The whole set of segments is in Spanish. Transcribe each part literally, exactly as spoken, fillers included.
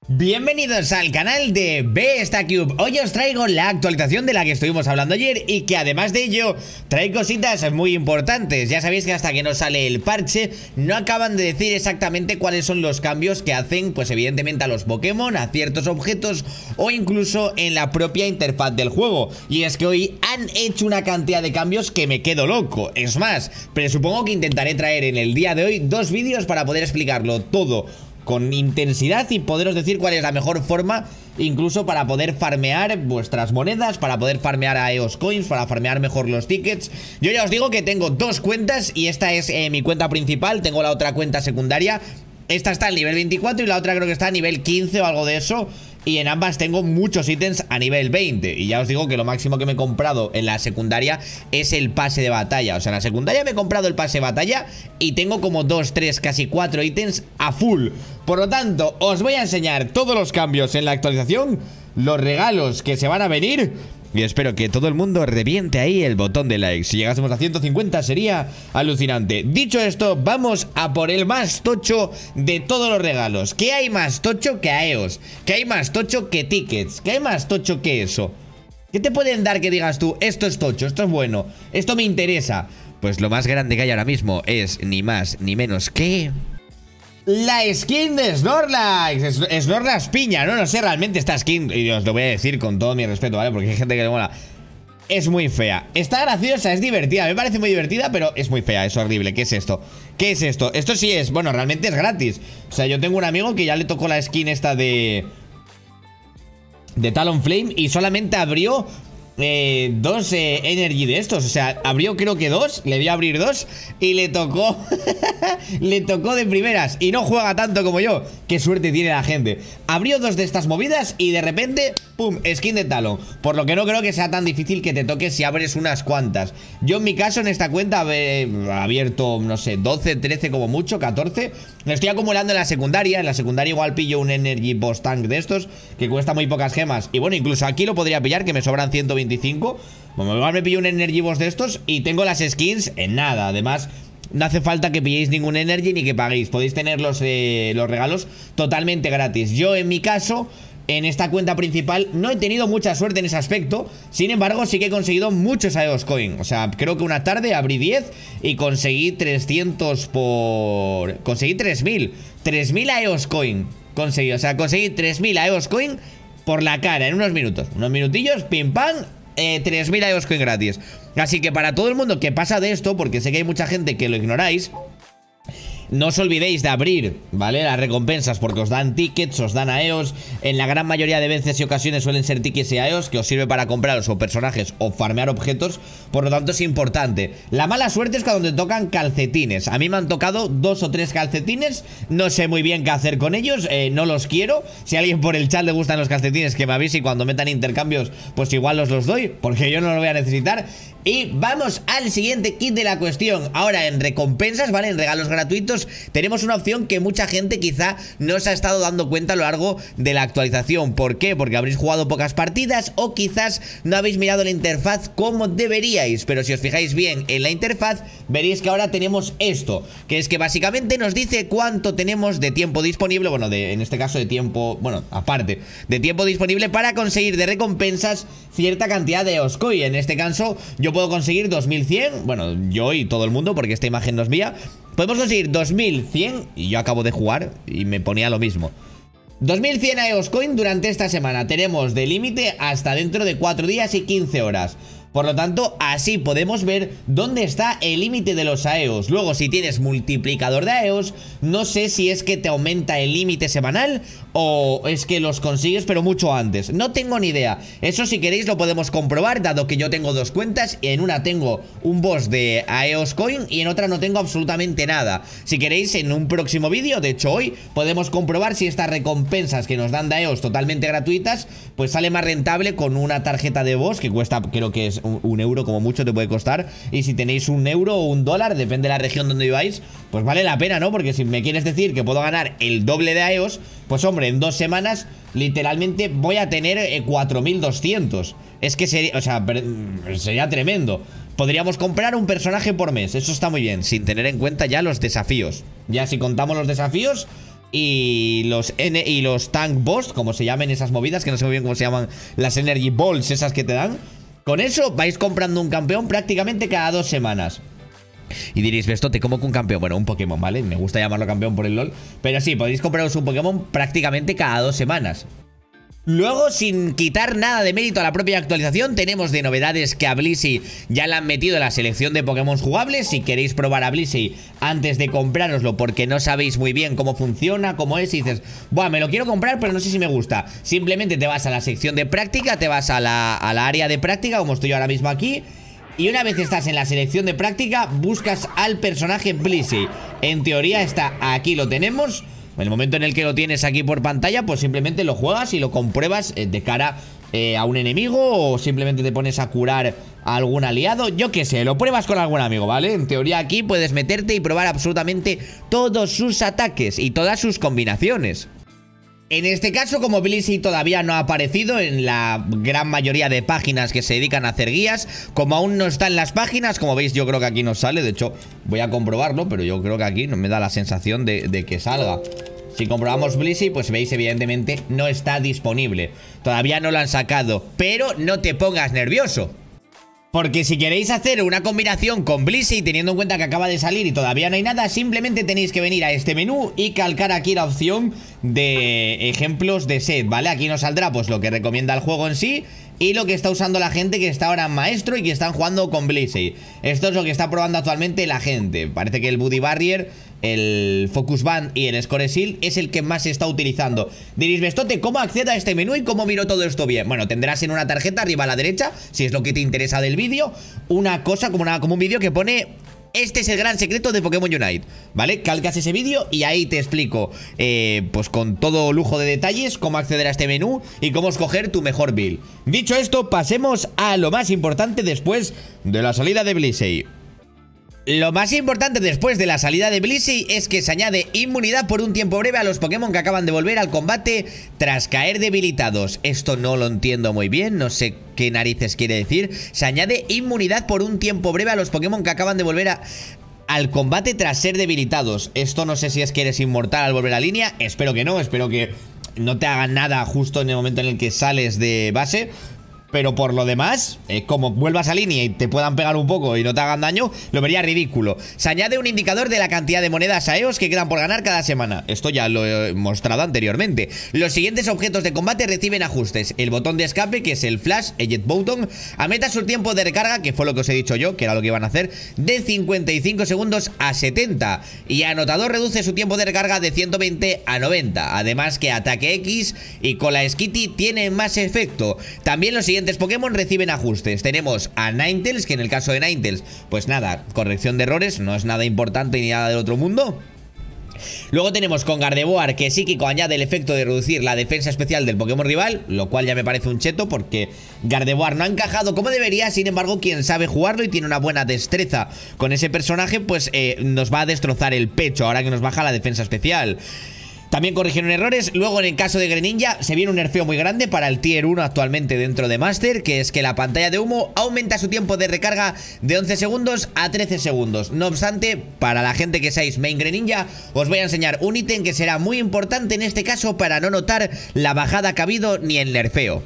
Bienvenidos al canal de Bestacube. Hoy os traigo la actualización de la que estuvimos hablando ayer y que además de ello trae cositas muy importantes. Ya sabéis que hasta que no sale el parche no acaban de decir exactamente cuáles son los cambios que hacen, pues evidentemente a los Pokémon, a ciertos objetos o incluso en la propia interfaz del juego. Y es que hoy han hecho una cantidad de cambios que me quedo loco. Es más, presupongo que intentaré traer en el día de hoy dos vídeos para poder explicarlo todo con intensidad y poderos decir cuál es la mejor forma, incluso para poder farmear vuestras monedas, para poder farmear a E O S Coins, para farmear mejor los tickets. Yo ya os digo que tengo dos cuentas y esta es eh, mi cuenta principal, tengo la otra cuenta secundaria. Esta está al nivel veinticuatro y la otra creo que está a nivel quince o algo de eso. Y en ambas tengo muchos ítems a nivel veinte. Y ya os digo que lo máximo que me he comprado en la secundaria es el pase de batalla. O sea, en la secundaria me he comprado el pase de batalla y tengo como dos, tres, casi cuatro ítems a full. Por lo tanto, os voy a enseñar todos los cambios en la actualización, los regalos que se van a venir. Y espero que todo el mundo reviente ahí el botón de like. Si llegásemos a ciento cincuenta sería alucinante. Dicho esto, vamos a por el más tocho de todos los regalos. ¿Qué hay más tocho que a E O S? ¿Qué hay más tocho que tickets? ¿Qué hay más tocho que eso? ¿Qué te pueden dar que digas tú, esto es tocho, esto es bueno, esto me interesa? Pues lo más grande que hay ahora mismo es ni más ni menos que la skin de Snorlax. Snorlax piña, no, no sé realmente esta skin, y os lo voy a decir con todo mi respeto, ¿vale? Porque hay gente que le mola. Es muy fea, está graciosa, es divertida, me parece muy divertida, pero es muy fea, es horrible. ¿Qué es esto? ¿Qué es esto? Esto sí es, bueno, realmente es gratis. O sea, yo tengo un amigo que ya le tocó la skin esta de De Talonflame y solamente abrió Eh, dos eh, energy de estos. O sea, abrió creo que dos, le dio a abrir dos y le tocó le tocó de primeras. Y no juega tanto como yo. Qué suerte tiene la gente. Abrió dos de estas movidas y de repente pum, skin de Talon. Por lo que no creo que sea tan difícil que te toque si abres unas cuantas. Yo en mi caso en esta cuenta he abierto, no sé, doce, trece como mucho, catorce. Me estoy acumulando en la secundaria. En la secundaria igual pillo un energy boss tank de estos que cuesta muy pocas gemas. Y bueno, incluso aquí lo podría pillar, que me sobran ciento veinticinco. Bueno, igual me pillo un energy boss de estos y tengo las skins en nada. Además, no hace falta que pilléis ningún energy ni que paguéis. Podéis tener los, eh, los regalos totalmente gratis. Yo en mi caso, en esta cuenta principal, no he tenido mucha suerte en ese aspecto. Sin embargo, sí que he conseguido muchos E O S Coin. O sea, creo que una tarde abrí diez y conseguí trescientos por... Conseguí tres mil tres mil E O S Coin conseguí, o sea, conseguí tres mil E O S Coin por la cara en unos minutos. Unos minutillos, pim pam, eh, tres mil E O S Coin gratis. Así que para todo el mundo que pasa de esto, porque sé que hay mucha gente que lo ignoráis, no os olvidéis de abrir, ¿vale? Las recompensas, porque os dan tickets, os dan a E O S. En la gran mayoría de veces y ocasiones suelen ser tickets y a E O S, que os sirve para compraros o personajes o farmear objetos. Por lo tanto es importante. La mala suerte es cuando te tocan calcetines. A mí me han tocado dos o tres calcetines. No sé muy bien qué hacer con ellos, eh, no los quiero. Si a alguien por el chat le gustan los calcetines, que me avise, y cuando metan intercambios pues igual os los doy, porque yo no los voy a necesitar. Y vamos al siguiente kit de la cuestión. Ahora en recompensas, ¿vale? En regalos gratuitos tenemos una opción que mucha gente quizá no se ha estado dando cuenta a lo largo de la actualización. ¿Por qué? Porque habréis jugado pocas partidas o quizás no habéis mirado la interfaz como deberíais. Pero si os fijáis bien en la interfaz, veréis que ahora tenemos esto, que es que básicamente nos dice cuánto tenemos de tiempo disponible. Bueno, de, en este caso de tiempo, bueno, aparte de tiempo disponible para conseguir de recompensas cierta cantidad de E O S Coin. En este caso yo puedo conseguir dos mil cien, bueno, yo y todo el mundo, porque esta imagen no es mía. Podemos conseguir dos mil cien, y yo acabo de jugar y me ponía lo mismo. dos mil cien E O S Coin durante esta semana. Tenemos de límite hasta dentro de cuatro días y quince horas. Por lo tanto, así podemos ver dónde está el límite de los A E Os. Luego, si tienes multiplicador de A E Os, no sé si es que te aumenta el límite semanal o es que los consigues pero mucho antes. No tengo ni idea. Eso, si queréis, lo podemos comprobar, dado que yo tengo dos cuentas. En una tengo un boss de A E Os Coin y en otra no tengo absolutamente nada. Si queréis, en un próximo vídeo, de hecho hoy, podemos comprobar si estas recompensas que nos dan de A E Os totalmente gratuitas, pues sale más rentable con una tarjeta de boss que cuesta, creo que es Un, un euro como mucho te puede costar. Y si tenéis un euro o un dólar, depende de la región donde viváis, pues vale la pena, ¿no? Porque si me quieres decir que puedo ganar el doble de A E Os, pues hombre, en dos semanas literalmente voy a tener eh, cuatro mil doscientos. Es que sería, o sea, sería tremendo. Podríamos comprar un personaje por mes, eso está muy bien, sin tener en cuenta ya los desafíos. Ya si contamos los desafíos, y los N y los Tank Boss, como se llamen esas movidas, que no sé muy bien cómo se llaman, las Energy Balls esas que te dan. Con eso vais comprando un campeón prácticamente cada dos semanas. Y diréis, Bestote, ¿cómo que un campeón? Bueno, un Pokémon, ¿vale? Me gusta llamarlo campeón por el LOL. Pero sí, podéis compraros un Pokémon prácticamente cada dos semanas. Luego, sin quitar nada de mérito a la propia actualización, tenemos de novedades que a Blissey ya la han metido en la selección de Pokémon jugables. Si queréis probar a Blissey antes de comprároslo porque no sabéis muy bien cómo funciona, cómo es, y dices, buah, me lo quiero comprar pero no sé si me gusta, simplemente te vas a la sección de práctica, te vas a la, a la área de práctica, como estoy yo ahora mismo aquí. Y una vez estás en la selección de práctica, buscas al personaje Blissey. En teoría está aquí, lo tenemos. En el momento en el que lo tienes aquí por pantalla, pues simplemente lo juegas y lo compruebas de cara eh, a un enemigo, o simplemente te pones a curar a algún aliado, yo qué sé, lo pruebas con algún amigo, ¿vale? En teoría aquí puedes meterte y probar absolutamente todos sus ataques y todas sus combinaciones. En este caso, como Blissey todavía no ha aparecido en la gran mayoría de páginas que se dedican a hacer guías, como aún no está en las páginas, como veis yo creo que aquí no sale, de hecho voy a comprobarlo, pero yo creo que aquí no me da la sensación de, de que salga. Si comprobamos Blissey, pues veis evidentemente no está disponible, todavía no lo han sacado, pero no te pongas nervioso. Porque si queréis hacer una combinación con Blissey, teniendo en cuenta que acaba de salir y todavía no hay nada, simplemente tenéis que venir a este menú y calcar aquí la opción de ejemplos de set, ¿vale? Aquí nos saldrá pues lo que recomienda el juego en sí y lo que está usando la gente que está ahora en maestro y que están jugando con Blissey. Esto es lo que está probando actualmente la gente. Parece que el Buddy Barrier, el Focus Band y el Score Shield es el que más se está utilizando. Diréis, Bestote, ¿cómo accedo a este menú y cómo miro todo esto bien? Bueno, tendrás en una tarjeta arriba a la derecha, si es lo que te interesa del vídeo, una cosa como, una, como un vídeo que pone: este es el gran secreto de Pokémon Unite, ¿vale? Calcas ese vídeo y ahí te explico, eh, pues con todo lujo de detalles, cómo acceder a este menú y cómo escoger tu mejor build. Dicho esto, pasemos a lo más importante después de la salida de Blissey. Lo más importante después de la salida de Blissey es que se añade inmunidad por un tiempo breve a los Pokémon que acaban de volver al combate tras caer debilitados. Esto no lo entiendo muy bien, no sé qué narices quiere decir. Se añade inmunidad por un tiempo breve a los Pokémon que acaban de volver a... al combate tras ser debilitados. Esto no sé si es que eres inmortal al volver a línea. Espero que no, espero que no te hagan nada justo en el momento en el que sales de base. Pero por lo demás, eh, como vuelvas a línea y te puedan pegar un poco y no te hagan daño, lo vería ridículo. Se añade un indicador de la cantidad de monedas A E O S que quedan por ganar cada semana. Esto ya lo he mostrado anteriormente. Los siguientes objetos de combate reciben ajustes: el botón de escape, que es el Flash, el Jet Button, aumenta su tiempo de recarga, que fue lo que os he dicho yo, que era lo que iban a hacer, de cincuenta y cinco segundos a setenta. Y Anotador reduce su tiempo de recarga de ciento veinte a noventa. Además que Ataque X y Cola Skitty tienen más efecto. También los siguientes Pokémon reciben ajustes. Tenemos a Ninetales, que en el caso de Ninetales, pues nada, corrección de errores, no es nada importante ni nada del otro mundo. Luego tenemos con Gardevoir, que Psíquico añade el efecto de reducir la defensa especial del Pokémon rival, lo cual ya me parece un cheto porque Gardevoir no ha encajado como debería. Sin embargo, quien sabe jugarlo y tiene una buena destreza con ese personaje, pues eh, nos va a destrozar el pecho ahora que nos baja la defensa especial. También corrigieron errores. Luego en el caso de Greninja se viene un nerfeo muy grande para el tier uno actualmente dentro de Master, que es que la pantalla de humo aumenta su tiempo de recarga de once segundos a trece segundos. No obstante, para la gente que seáis main Greninja, os voy a enseñar un ítem que será muy importante en este caso para no notar la bajada que ha habido ni el nerfeo.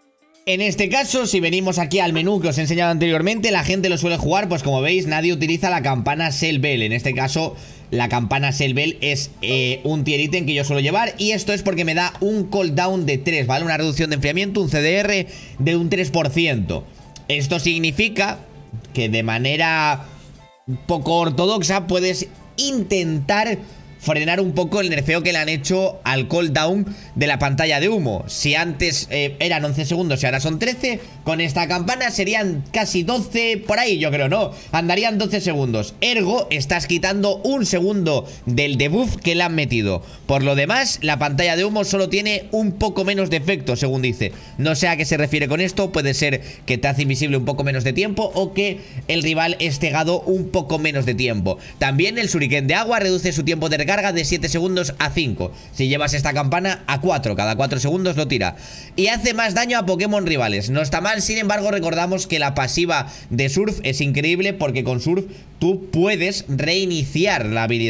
En este caso, si venimos aquí al menú que os he enseñado anteriormente, la gente lo suele jugar, pues como veis, nadie utiliza la campana Cell Bell. En este caso, la campana Cell Bell es eh, un tier ítem que yo suelo llevar, y esto es porque me da un cooldown de tres, ¿vale? Una reducción de enfriamiento, un C D R de un tres por ciento. Esto significa que de manera poco ortodoxa puedes intentar frenar un poco el nerfeo que le han hecho al cooldown de la pantalla de humo. Si antes eh, eran once segundos y ahora son trece, con esta campana serían casi doce, por ahí yo creo, ¿no? Andarían doce segundos. Ergo, estás quitando un segundo del debuff que le han metido. Por lo demás, la pantalla de humo solo tiene un poco menos de efecto, según dice. No sé a qué se refiere con esto. Puede ser que te hace invisible un poco menos de tiempo o que el rival es cegado un poco menos de tiempo. También el Shuriken de agua reduce su tiempo de recarga de siete segundos a cinco. Si llevas esta campana a cuatro, cada cuatro segundos lo tira. Y hace más daño a Pokémon rivales. No está mal, sin embargo recordamos que la pasiva de Surf es increíble porque con Surf tú puedes reiniciar la habilidad.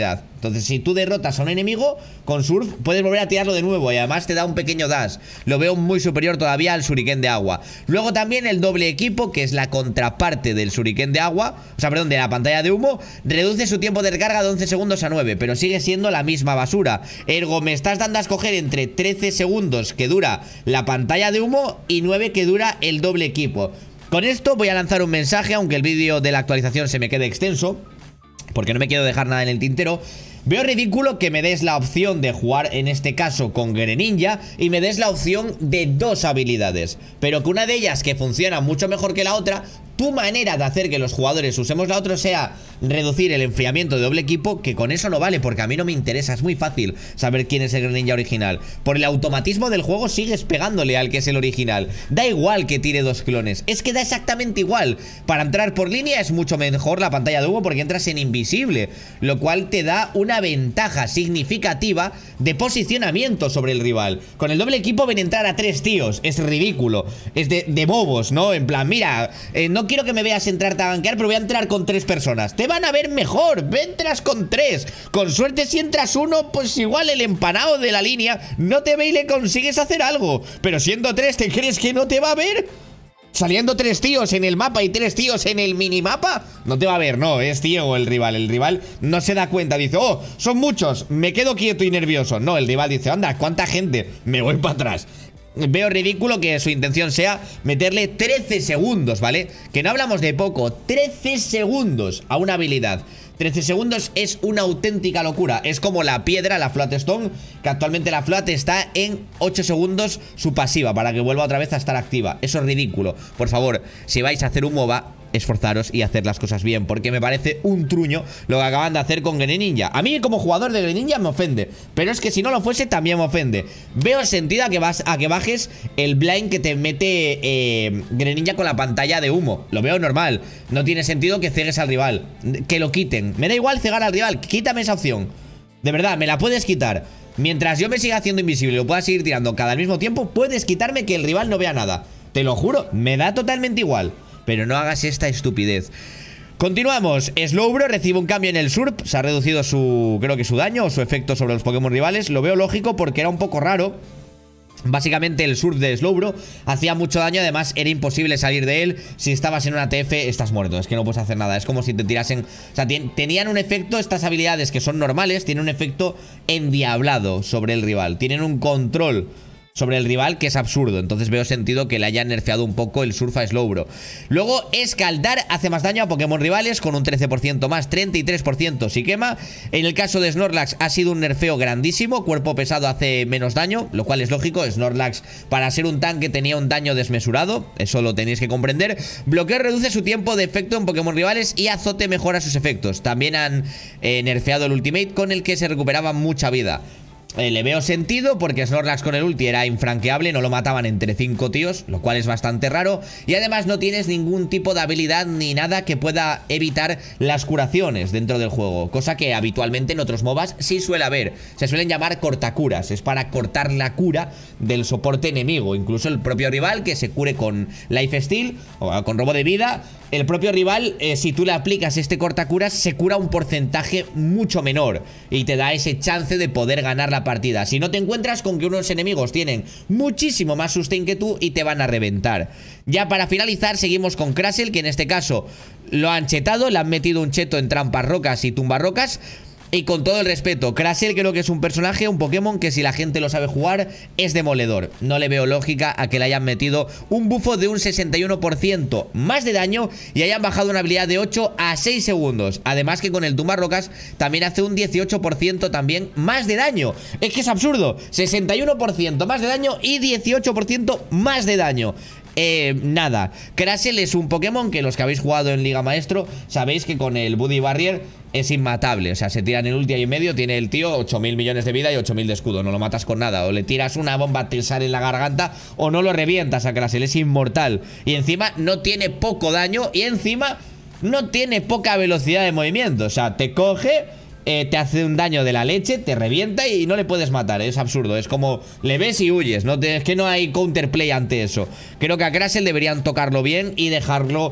Entonces si tú derrotas a un enemigo con Surf, puedes volver a tirarlo de nuevo y además te da un pequeño dash. Lo veo muy superior todavía al Shuriken de agua. Luego también el doble equipo, que es la contraparte del Shuriken de agua, o sea, perdón, de la pantalla de humo, reduce su tiempo de recarga de once segundos a nueve, pero sigue siendo la misma basura. Ergo, me estás dando a escoger entre trece segundos que dura la pantalla de humo y nueve que dura el doble equipo. Con esto voy a lanzar un mensaje, aunque el vídeo de la actualización se me quede extenso, porque no me quiero dejar nada en el tintero. Veo ridículo que me des la opción de jugar, en este caso, con Greninja, y me des la opción de dos habilidades, pero que una de ellas, que funciona mucho mejor que la otra, tu manera de hacer que los jugadores usemos la otra sea reducir el enfriamiento de doble equipo, que con eso no vale, porque a mí no me interesa. Es muy fácil saber quién es el Greninja original. Por el automatismo del juego sigues pegándole al que es el original. Da igual que tire dos clones, es que da exactamente igual. Para entrar por línea es mucho mejor la pantalla de humo porque entras en invisible, lo cual te da una ventaja significativa de posicionamiento sobre el rival. Con el doble equipo ven a entrar a tres tíos, es ridículo, es de, de bobos, ¿no? En plan, mira, eh, no quiero que me veas entrar a gankear, pero voy a entrar con tres personas. Te van a ver mejor, entras con tres. Con suerte si entras uno, pues igual el empanado de la línea no te ve y le consigues hacer algo. Pero siendo tres, ¿te crees que no te va a ver? Saliendo tres tíos en el mapa y tres tíos en el minimapa, no te va a ver, no, es ciego el rival. El rival no se da cuenta, dice, oh, son muchos, me quedo quieto y nervioso. No, el rival dice, anda, ¿cuánta gente? Me voy para atrás. Veo ridículo que su intención sea meterle trece segundos, ¿vale? Que no hablamos de poco, trece segundos a una habilidad. trece segundos es una auténtica locura. Es como la piedra, la Flat Stone, que actualmente la Flat está en ocho segundos su pasiva, para que vuelva otra vez a estar activa. Eso es ridículo. Por favor, si vais a hacer un MOBA, esforzaros y hacer las cosas bien, porque me parece un truño lo que acaban de hacer con Greninja. A mí como jugador de Greninja me ofende, pero es que si no lo fuese también me ofende. Veo sentido a que, vas, a que bajes el blind que te mete eh, Greninja con la pantalla de humo. Lo veo normal. No tiene sentido que cegues al rival, que lo quiten. Me da igual cegar al rival, quítame esa opción. De verdad, me la puedes quitar. Mientras yo me siga haciendo invisible y lo pueda seguir tirando cada al mismo tiempo, puedes quitarme que el rival no vea nada. Te lo juro, me da totalmente igual. Pero no hagas esta estupidez. Continuamos. Slowbro recibe un cambio en el Surf. Se ha reducido su, creo que su daño o su efecto sobre los Pokémon rivales. Lo veo lógico porque era un poco raro. Básicamente el Surf de Slowbro hacía mucho daño, además era imposible salir de él. Si estabas en una T F estás muerto, es que no puedes hacer nada. Es como si te tirasen, o sea, tenían un efecto, estas habilidades que son normales, tienen un efecto endiablado sobre el rival. Tienen un control sobre el rival que es absurdo. Entonces veo sentido que le hayan nerfeado un poco el Surf a Slowbro. Luego Escaldar hace más daño a Pokémon rivales con un trece por ciento más, treinta y tres por ciento si quema. En el caso de Snorlax ha sido un nerfeo grandísimo. Cuerpo pesado hace menos daño, lo cual es lógico. Snorlax, para ser un tanque, tenía un daño desmesurado, eso lo tenéis que comprender. Bloqueo reduce su tiempo de efecto en Pokémon rivales y Azote mejora sus efectos. También han eh, nerfeado el Ultimate, con el que se recuperaba mucha vida. Eh, le veo sentido porque Snorlax con el ulti era infranqueable, no lo mataban entre cinco tíos, lo cual es bastante raro. Y además no tienes ningún tipo de habilidad ni nada que pueda evitar las curaciones dentro del juego, cosa que habitualmente en otros MOBAs sí suele haber. Se suelen llamar cortacuras, es para cortar la cura del soporte enemigo. Incluso el propio rival que se cure con lifesteal o con robo de vida, el propio rival, eh, si tú le aplicas este cortacuras, se cura un porcentaje mucho menor y te da ese chance de poder ganar la partida. Si no te encuentras con que unos enemigos tienen muchísimo más sustain que tú y te van a reventar. Ya para finalizar seguimos con Crustle, que en este caso lo han chetado, le han metido un cheto en trampas rocas y tumba rocas. Y con todo el respeto, Crustle creo que es un personaje, un Pokémon que si la gente lo sabe jugar es demoledor. No le veo lógica a que le hayan metido un bufo de un sesenta y uno por ciento más de daño y hayan bajado una habilidad de ocho a seis segundos. Además que con el tumba rocas también hace un dieciocho por ciento también más de daño. Es que es absurdo, sesenta y uno por ciento más de daño y dieciocho por ciento más de daño. Eh, nada, Crustle es un Pokémon que los que habéis jugado en Liga Maestro sabéis que con el Buddy Barrier es inmatable. O sea, se tira en el ulti ahí en medio, tiene el tío ocho mil millones de vida y ocho mil de escudo. No lo matas con nada. O le tiras una bomba Tilsar en la garganta o no lo revientas a Crustle. Es inmortal. Y encima no tiene poco daño y encima no tiene poca velocidad de movimiento. O sea, te coge... Eh, te hace un daño de la leche, te revienta y no le puedes matar, es absurdo. Es como, le ves y huyes, no te, es que no hay counterplay ante eso. Creo que a Crustle deberían tocarlo bien y dejarlo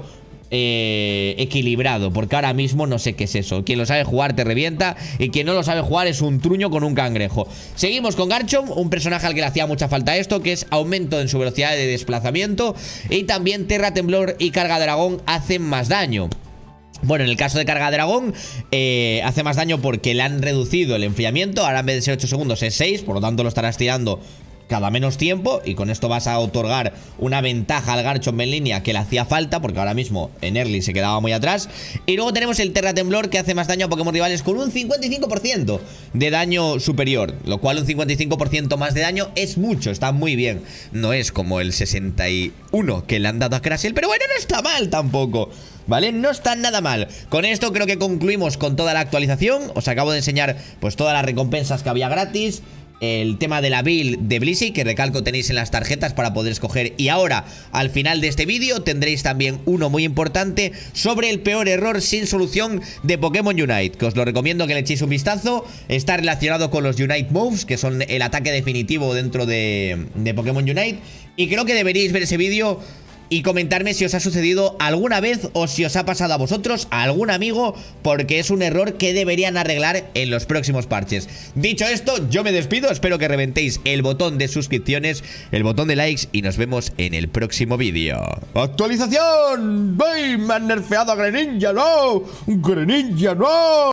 eh, equilibrado, porque ahora mismo no sé qué es eso. Quien lo sabe jugar te revienta y quien no lo sabe jugar es un truño con un cangrejo. Seguimos con Garchomp, un personaje al que le hacía mucha falta esto, que es aumento en su velocidad de desplazamiento, y también Terra Temblor y Carga Dragón hacen más daño. Bueno, en el caso de Carga Dragón eh, hace más daño porque le han reducido el enfriamiento. Ahora en vez de ser ocho segundos es seis, por lo tanto lo estarás tirando cada menos tiempo, y con esto vas a otorgar una ventaja al Garchomp en línea que le hacía falta, porque ahora mismo en early se quedaba muy atrás. Y luego tenemos el Terra Temblor, que hace más daño a Pokémon rivales con un cincuenta y cinco por ciento de daño superior, lo cual un cincuenta y cinco por ciento más de daño es mucho, está muy bien. No es como el sesenta y uno que le han dado a Crasel, pero bueno, no está mal tampoco, ¿vale? No está nada mal. Con esto creo que concluimos con toda la actualización. Os acabo de enseñar pues todas las recompensas que había gratis, el tema de la build de Blissey, que recalco tenéis en las tarjetas para poder escoger. Y ahora, al final de este vídeo, tendréis también uno muy importante sobre el peor error sin solución de Pokémon Unite, que os lo recomiendo que le echéis un vistazo. Está relacionado con los Unite Moves, que son el ataque definitivo dentro de, de Pokémon Unite. Y creo que deberíais ver ese vídeo y comentarme si os ha sucedido alguna vez o si os ha pasado a vosotros, a algún amigo, porque es un error que deberían arreglar en los próximos parches. Dicho esto, yo me despido, espero que reventéis el botón de suscripciones, el botón de likes, y nos vemos en el próximo vídeo. ¡Actualización! ¡Ay, me han nerfeado a Greninja! ¡No! ¡Greninja, no!